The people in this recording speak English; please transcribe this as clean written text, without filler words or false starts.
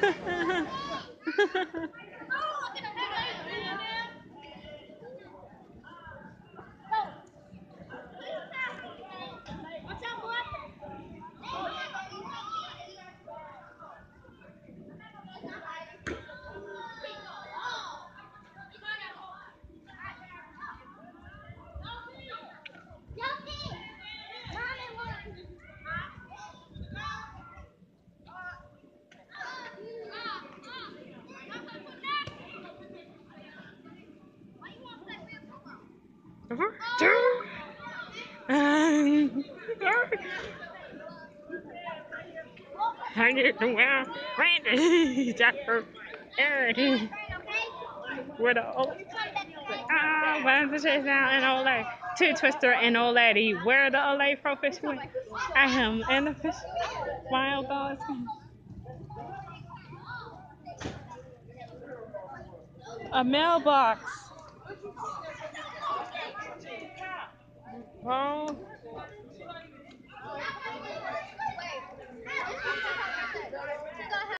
I get the well, Randy, Jasper, Aaron, with a Buns chase down and Olay, Two Twister and old lady. Where the Olay pro fish went? I am and the fish. Wild dogs. A mailbox. Oh.